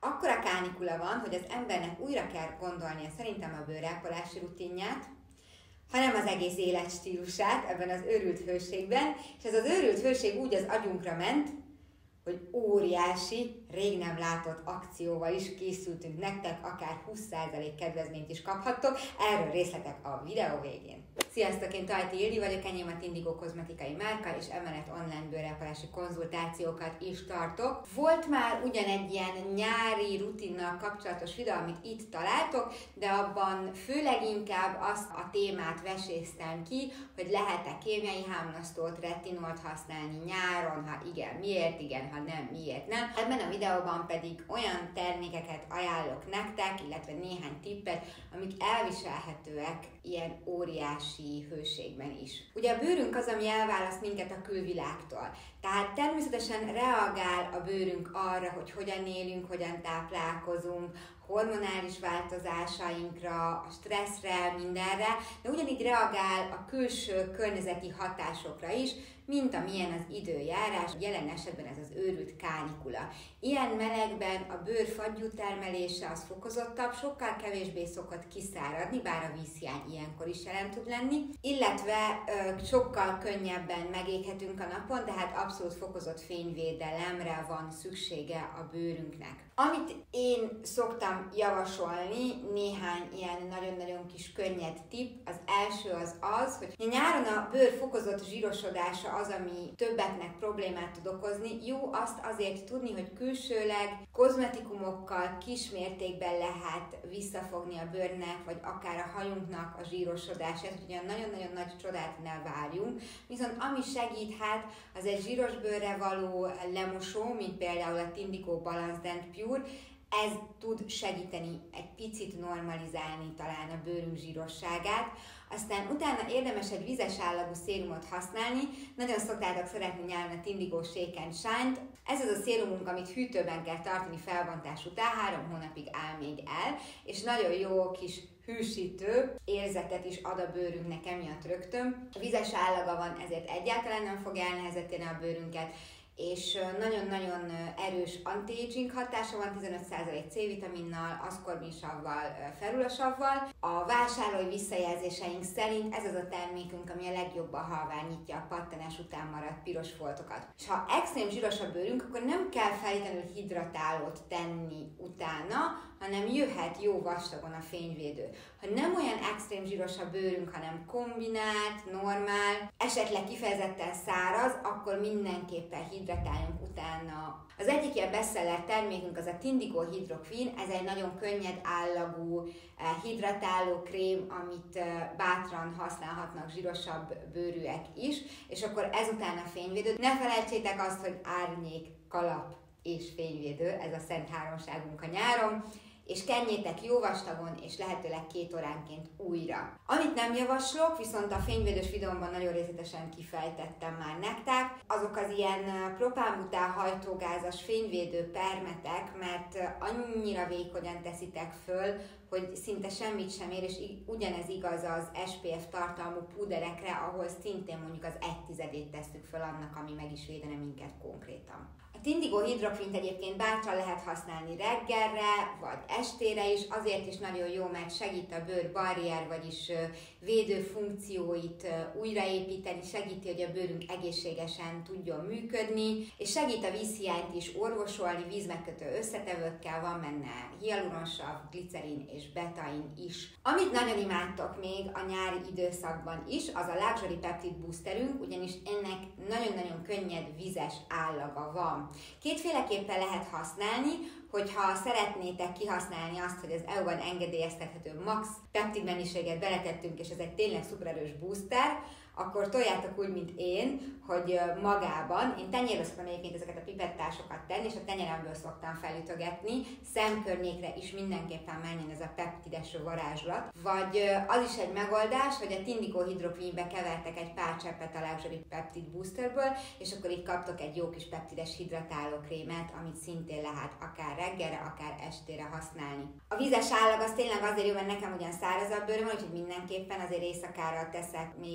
akkora kánikula van, hogy az embernek újra kell gondolnia szerintem a bőrápolási rutinját, hanem az egész életstílusát ebben az őrült hőségben, és ez az őrült hőség úgy az agyunkra ment, hogy óriási, rég nem látott akcióval is készültünk nektek, akár 20% kedvezményt is kaphattok, erről részletek a videó végén. Sziasztok, én Tajti Ildi vagyok, enyém a Tindigo kozmetikai márka, és emellett online bőrápolási konzultációkat is tartok. Volt már ugyan egy ilyen nyári rutinnal kapcsolatos videó, amit itt találtok, de abban főleg inkább azt a témát veséztem ki, hogy lehet-e kémiai hámlasztót, retinolt használni nyáron, ha igen, miért igen, ha nem, miért nem. Ebben a videóban pedig olyan termékeket ajánlok nektek, illetve néhány tippet, amik elviselhetőek ilyen óriási hőségben is. Ugye a bőrünk az, ami elválaszt minket a külvilágtól. Tehát természetesen reagál a bőrünk arra, hogy hogyan élünk, hogyan táplálkozunk, hormonális változásainkra, a stresszre, mindenre, de ugyanígy reagál a külső környezeti hatásokra is, mint amilyen az időjárás, jelen esetben ez az őrült kánikula. Ilyen melegben a bőr fagyú termelése az fokozottabb, sokkal kevésbé szokott kiszáradni, bár a vízhiány ilyenkor is jelen tud lenni, illetve sokkal könnyebben megéghetünk a napon, tehát abszolút fokozott fényvédelemre van szüksége a bőrünknek. Amit én szoktam javasolni, néhány ilyen nagyon-nagyon kis könnyed tipp. Az első az, hogy nyáron a bőr fokozott zsírosodása az, ami többeknek problémát tud okozni. Jó azt azért tudni, hogy külsőleg kozmetikumokkal kismértékben lehet visszafogni a bőrnek, vagy akár a hajunknak a zsírosodását, hogy olyan nagyon-nagyon nagy csodát ne várjunk. Viszont ami segíthet, az egy zsíros bőrre való lemosó, mint például a Tindigo Balance Dent Pure. Ez tud segíteni egy picit normalizálni talán a bőrünk zsírosságát. Aztán utána érdemes egy vizes állagú szérumot használni. Nagyon szoktátok szeretni nyáron a Tindigo Shake and Shine-t. Ez az a szérumunk, amit hűtőben kell tartani felbontás után, 3 hónapig áll még el, és nagyon jó kis hűsítő érzetet is ad a bőrünknek emiatt rögtön. Vizes állaga van, ezért egyáltalán nem fog elnehezíteni a bőrünket, és nagyon-nagyon erős anti-aging hatása van, 15% C-vitaminnal, aszkorbinsavval, ferulosavval. A vásárlói visszajelzéseink szerint ez az a termékünk, ami a legjobban halványítja a pattanás után maradt piros foltokat. És ha extrém zsíros a bőrünk, akkor nem kell feltétlenül hidratálót tenni utána, hanem jöhet jó vastagon a fényvédő. Ha nem olyan extrém zsíros a bőrünk, hanem kombinált, normál, esetleg kifejezetten száraz, akkor mindenképpen hidratáljunk utána. Az egyik ilyen bestseller termékünk az a Tindigo Hydro Queen, ez egy nagyon könnyed állagú hidratáló krém, amit bátran használhatnak zsírosabb bőrűek is, és akkor ezután a fényvédő. Ne felejtsétek azt, hogy árnyék, kalap és fényvédő, ez a szent háromságunk a nyáron, és kenjétek jó vastagon, és lehetőleg 2 óránként újra. Amit nem javaslok, viszont a fényvédős videómban nagyon részletesen kifejtettem már nektek, azok az ilyen propánbután hajtógázas fényvédő permetek, mert annyira vékonyan teszitek föl, hogy szinte semmit sem ér, és ugyanez igaz az SPF tartalmú púderekre, ahol szintén mondjuk az 1/10-ét tesszük föl annak, ami meg is védene minket konkrétan. A Tindigo Hydro Queen-t egyébként bátran lehet használni reggelre, vagy estére is, azért is nagyon jó, mert segít a bőr barrier, vagyis védő funkcióit újraépíteni, segíti, hogy a bőrünk egészségesen tudjon működni, és segít a vízhiányt is orvosolni vízmegkötő összetevőkkel, van benne hialuronsav, glicerin és betain is. Amit nagyon imádtok még a nyári időszakban is, az a Luxury Peptide Boosterünk, ugyanis ennek nagyon-nagyon könnyed vizes állaga van. Kétféleképpen lehet használni, hogyha szeretnétek kihasználni azt, hogy az EU-ban engedélyeztethető max peptid mennyiséget beletettünk, és ez egy tényleg szupererős booster, akkor toljátok úgy, mint én, hogy magában, én tenyérbe szoktam egyébként ezeket a pipettásokat tenni, és a tenyeremből szoktam felütögetni, szemkörnyékre is mindenképpen menjen ez a peptides varázslat. Vagy az is egy megoldás, hogy a Tindigo Hydro Queen-be kevertek egy pár cseppet a Luxury Peptide Boosterből, és akkor így kaptok egy jó kis peptides hidratáló krémet, amit szintén lehet akár reggelre, akár estére használni. A vízes állag az tényleg azért jó, mert nekem ugyan szárazabb bőröm van, úgyhogy mindenképpen azért éjszakára teszek még biztos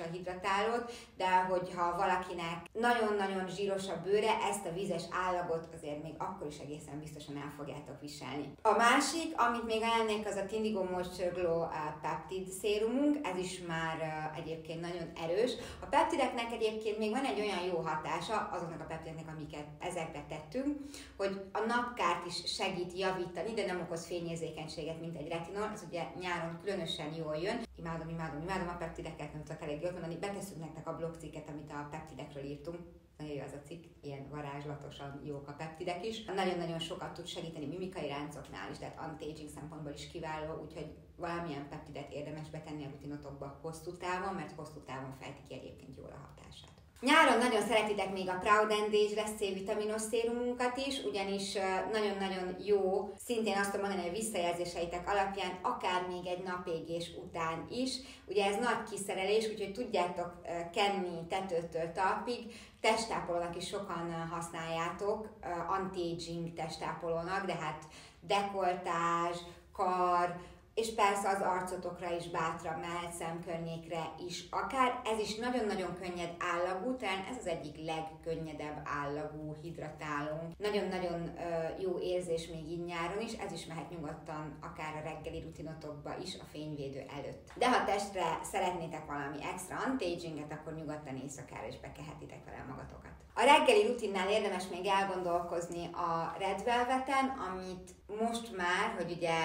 a hidratálót, de hogyha valakinek nagyon-nagyon zsíros a bőre, ezt a vízes állagot azért még akkor is egészen biztosan el fogjátok viselni. A másik, amit még ajánlnék, az a Tindigo Moisture Glow peptid szérumunk, ez is már egyébként nagyon erős. A peptideknek egyébként még van egy olyan jó hatása, azoknak a peptideknek, amiket ezekbe tettünk, hogy a napkárt is segít javítani, de nem okoz fényérzékenységet, mint egy retinol, ez ugye nyáron különösen jól jön. Imádom a peptideket, nem tudok elég jól mondani, betesszük nektek a blogcikket, amit a peptidekről írtunk. Nagyon jó az a cikk, ilyen varázslatosan jók a peptidek is. Nagyon-nagyon sokat tud segíteni mimikai ráncoknál is, tehát anti-aging szempontból is kiváló, úgyhogy valamilyen peptidet érdemes betenni a rutinotokba hosszú távon, mert hosszú távon fejti ki egyébként jól a hatását. Nyáron nagyon szeretitek még a Proud and Age-re C-vitaminos szérumunkat is, ugyanis nagyon-nagyon jó, szintén azt tudom mondani, hogy visszajelzéseitek alapján, akár még egy napégés után is. Ugye ez nagy kiszerelés, úgyhogy tudjátok kenni tetőtől talpig, testtápolónak is sokan használjátok, anti-aging testtápolónak, de hát dekoltázs, kar, és persze az arcotokra is bátran mehet, szemkörnyékre is akár. Ez is nagyon-nagyon könnyed állagú, talán ez az egyik legkönnyedebb állagú hidratálónk. Nagyon-nagyon jó érzés még így nyáron is, ez is mehet nyugodtan akár a reggeli rutinotokba is a fényvédő előtt. De ha testre szeretnétek valami extra anti-aginget, akkor nyugodtan éjszakára is bekehetitek vele magatokat. A reggeli rutinnál érdemes még elgondolkozni a Red Velveten, amit most már, hogy ugye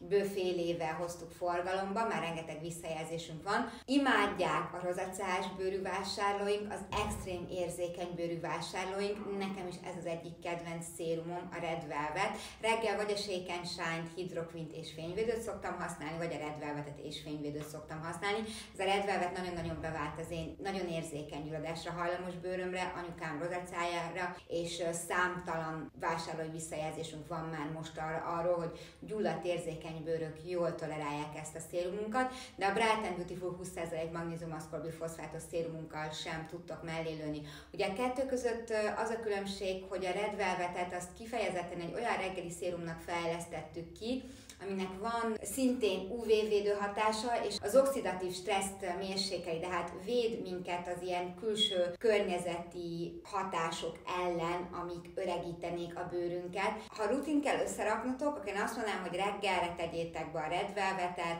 fél éve hoztuk forgalomba, már rengeteg visszajelzésünk van. Imádják a rozacás bőrű vásárlóink, az extrém érzékeny bőrű vásárlóink, nekem is ez az egyik kedvenc szérumom, a Red Velvet. Reggel vagy a Shake and Shine hidroquint és fényvédőt szoktam használni, vagy a Red Velvetet és fényvédőt szoktam használni. Ez a Red Velvet nagyon-nagyon bevált az én nagyon érzékeny gyulladásra hajlamos bőrömre, anyukám rozacájára, és számtalan vásárlói visszajelzésünk van már most arról, hogy gyulladt érzékeny bőrök jól tolerálják ezt a szérumunkat, de a Bright & Beautiful 20% magnézium aszkorbil foszfátos szérumunkkal sem tudtok mellé lőni. Ugye a kettő között az a különbség, hogy a Red Velvetet azt kifejezetten egy olyan reggeli szérumnak fejlesztettük ki, aminek van szintén UV-védő hatása, és az oxidatív stresszt mérsékeli, tehát véd minket az ilyen külső környezeti hatások ellen, amik öregítenék a bőrünket. Ha rutin kell összeraknotok, akkor én azt mondanám, hogy reggelre tegyétek be a Red Velvetet,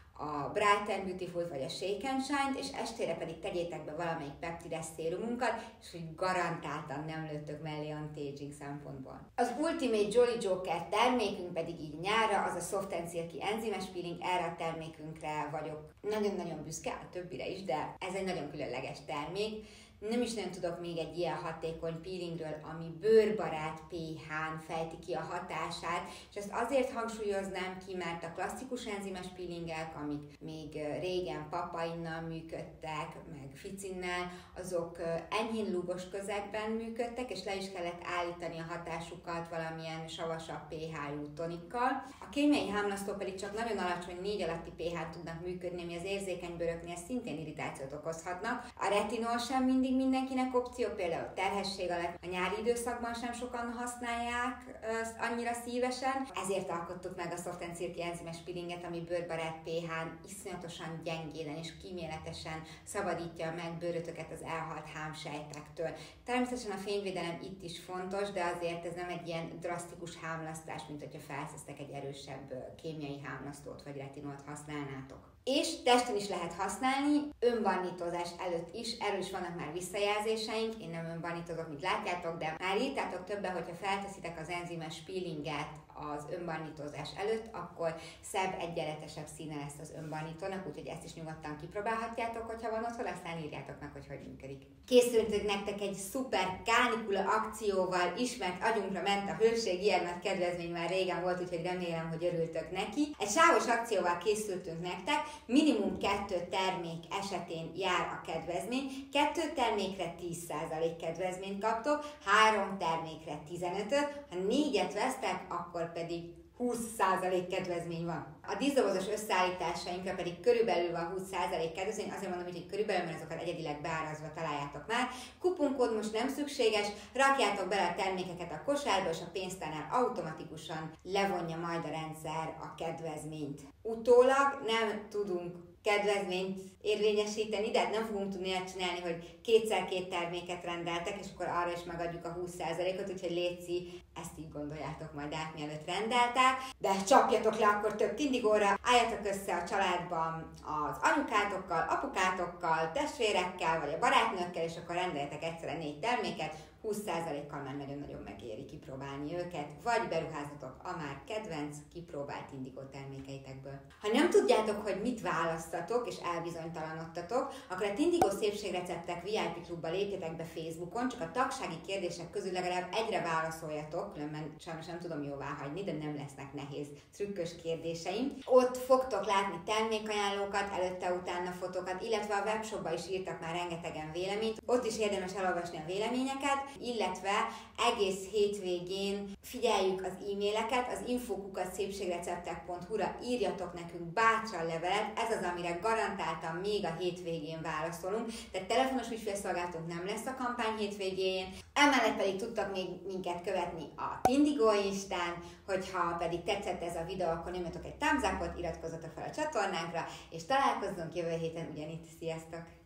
a Bright & Beautiful vagy a Shake and Shine-t, és estére pedig tegyétek be valamelyik peptides szérumunkat, és hogy garantáltan nem lőttök mellé anti-aging szempontból. Az Ultimate Jolly Joker termékünk pedig így nyárra, az a Soft and Silky enzimes peeling, erre a termékünkre vagyok nagyon-nagyon büszke, a többire is, de ez egy nagyon különleges termék. Nem is nagyon tudok még egy ilyen hatékony peelingről, ami bőrbarát pH-n fejti ki a hatását, és ezt azért hangsúlyoznám ki, mert a klasszikus enzimes peelingek, amik még régen papainnal működtek, meg ficinnel, azok enyhén lúgos közegben működtek, és le is kellett állítani a hatásukat valamilyen savasabb pH-jú tonikkal. A kémiai hámlasztó pedig csak nagyon alacsony 4 alatti pH-n tudnak működni, ami az érzékeny bőröknél szintén irritációt okozhatnak. A retinol sem mindig mindenkinek opció, például terhesség alatt a nyári időszakban sem sokan használják annyira szívesen. Ezért alkottuk meg a Soft and Silky enzimes peelinget, ami bőrbarát pH-n iszonyatosan gyengéden és kíméletesen szabadítja meg bőrötöket az elhalt hámsejtektől. Természetesen a fényvédelem itt is fontos, de azért ez nem egy ilyen drasztikus hámlasztás, mint hogyha felszeztek egy erősebb kémiai hámlasztót vagy retinolt használnátok. És testen is lehet használni, önbarnítozás előtt is, erről is vannak már visszajelzéseink, én nem önbarnítozok, mint látjátok, de már írtátok többen, hogyha felteszitek az enzimes peelinget az önbarnítozás előtt, akkor szebb, egyenletesebb színe lesz az önbarnítónak, úgyhogy ezt is nyugodtan kipróbálhatjátok, hogyha van otthon, aztán írjátok meg, hogy működik. Készültünk nektek egy szuper kánikula akcióval, ismert agyunkra ment a hőség, ilyen nagy kedvezmény már régen volt, úgyhogy remélem, hogy örültök neki. Egy sávos akcióval készültünk nektek, minimum 2 termék esetén jár a kedvezmény, 2 termékre 10% kedvezményt kaptok, 3 termékre 15-öt, ha 4-et vesztek, akkor pedig 20% kedvezmény van. A díszdobozos összeállításainkra pedig körülbelül van 20% kedvezmény, azért mondom, hogy körülbelül, mert azokat egyedileg beárazva találjátok már. Kuponkód most nem szükséges, rakjátok bele a termékeket a kosárba, és a pénztárnál automatikusan levonja majd a rendszer a kedvezményt. Utólag nem tudunk kedvezményt érvényesíteni, de hát nem fogunk tudni ezt csinálni, hogy kétszer 2 terméket rendeltek, és akkor arra is megadjuk a 20%-ot, úgyhogy létszi, ezt így gondoljátok majd át, mielőtt rendeltek, de csapjatok le akkor több Tindigóra, álljatok össze a családban az anyukátokkal, apukátokkal, testvérekkel, vagy a barátnőkkel, és akkor rendeljetek egyszerre 4 terméket, 20%-kal már nagyon-nagyon megéri kipróbálni őket, vagy beruházatok a már kedvenc, kipróbált Indigo termékeitekből. Ha nem tudjátok, hogy mit választatok, és elbizonytalanodtatok, akkor a Tindigo szépségreceptek VIP klubba lépjetek be Facebookon, csak a tagsági kérdések közül legalább egyre válaszoljatok, különben sajnos nem tudom jóvá hagyni, de nem lesznek nehéz, trükkös kérdéseim. Ott fogtok látni termékajánlókat, előtte-utána fotókat, illetve a webshopba is írtak már rengetegen véleményt. Ott is érdemes elolvasni a véleményeket, illetve egész hétvégén figyeljük az e-maileket, az info@szépségreceptek.hu-ra írjatok nekünk bátran levelet, ez az, amire garantáltan még a hétvégén válaszolunk, tehát telefonos ügyfélszolgálatunk nem lesz a kampány hétvégén, emellett pedig tudtak még minket követni a Tindigo Instán, hogyha pedig tetszett ez a videó, akkor nyomjatok egy thumbs up-ot, iratkozzatok fel a csatornánkra, és találkozzunk jövő héten ugyanitt. Sziasztok!